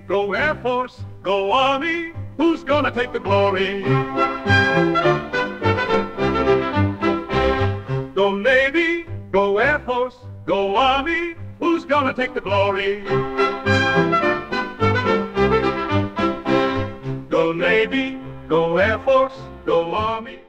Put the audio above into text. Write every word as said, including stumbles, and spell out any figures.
go Air Force, go Army, who's gonna take the glory? Go Navy, go Air Force, go Army, who's gonna take the glory? Go Navy, go Air Force, go Army.